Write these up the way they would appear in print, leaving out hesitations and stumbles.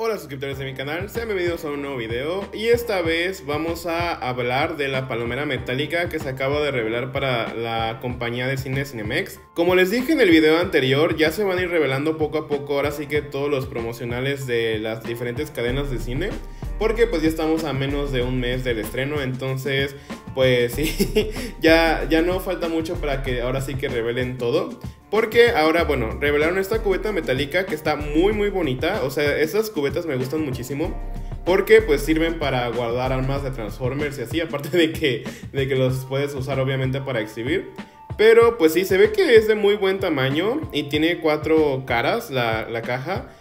Hola suscriptores de mi canal, sean bienvenidos a un nuevo video y esta vez vamos a hablar de la palomera metálica que se acaba de revelar para la compañía de cine Cinemex. Como les dije en el video anterior, ya se van a ir revelando poco a poco ahora sí que todos los promocionales de las diferentes cadenas de cine, porque pues ya estamos a menos de un mes del estreno, entonces pues sí, ya no falta mucho para que ahora sí que revelen todo. Porque ahora, bueno, revelaron esta cubeta metálica que está muy bonita. O sea, esas cubetas me gustan muchísimo porque pues sirven para guardar armas de Transformers y así. Aparte de que los puedes usar obviamente para exhibir. Pero pues sí, se ve que es de muy buen tamaño y tiene 4 caras la caja.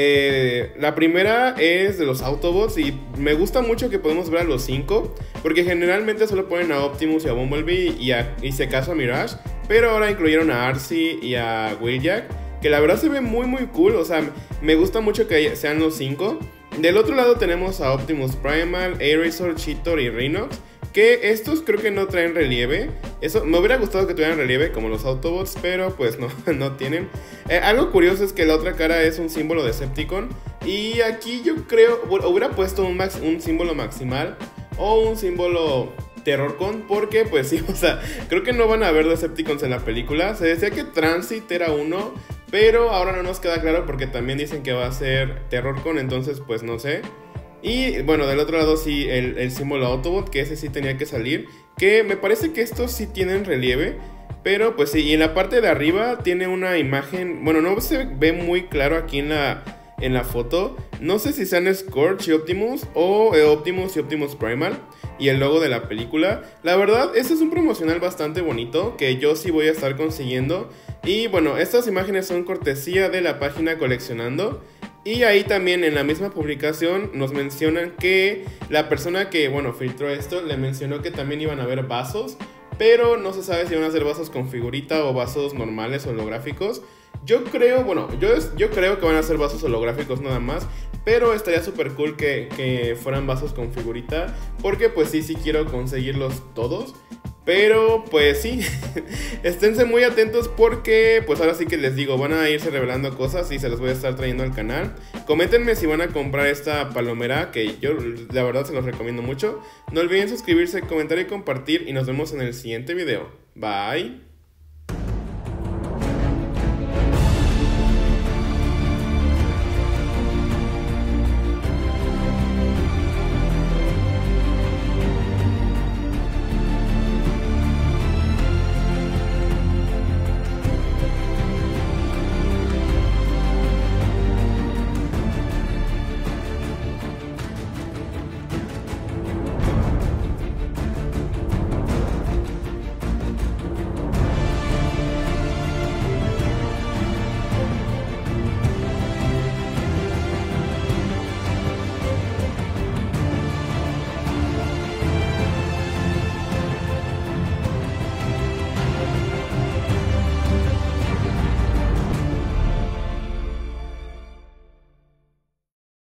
La primera es de los Autobots y me gusta mucho que podemos ver a los 5, porque generalmente solo ponen a Optimus y a Bumblebee y si acaso a Mirage, pero ahora incluyeron a Arcee y a Wheeljack, que la verdad se ve muy cool. O sea, me gusta mucho que sean los 5. Del otro lado tenemos a Optimus Primal, Airazor, Cheetor y Rhinox, que estos creo que no traen relieve. Eso me hubiera gustado que tuvieran relieve como los Autobots, pero pues no tienen. Algo curioso es que la otra cara es un símbolo de Decepticon, y aquí yo creo hubiera puesto un símbolo maximal o un símbolo Terrorcon, porque pues sí, o sea, creo que no van a haber Decepticons en la película. Se decía que Transit era uno, pero ahora no nos queda claro porque también dicen que va a ser Terrorcon, entonces pues no sé. Y bueno, del otro lado sí, el símbolo Autobot, que ese sí tenía que salir, que me parece que estos sí tienen relieve, pero pues sí. Y en la parte de arriba tiene una imagen, bueno, no se ve muy claro aquí en la foto. No sé si sean Scorch y Optimus o Optimus y Optimus Primal y el logo de la película. La verdad, este es un promocional bastante bonito que yo sí voy a estar consiguiendo. Y bueno, estas imágenes son cortesía de la página Coleccionando. Y ahí también en la misma publicación nos mencionan que la persona que, bueno, filtró esto le mencionó que también iban a haber vasos, pero no se sabe si van a ser vasos con figurita o vasos normales holográficos. Yo creo, bueno, yo creo que van a ser vasos holográficos nada más, pero estaría súper cool que fueran vasos con figurita, porque pues sí quiero conseguirlos todos. Pero pues sí, esténse muy atentos porque pues ahora sí que les digo, van a irse revelando cosas y se las voy a estar trayendo al canal. Coméntenme si van a comprar esta palomera, que yo la verdad se los recomiendo mucho. No olviden suscribirse, comentar y compartir, y nos vemos en el siguiente video. Bye.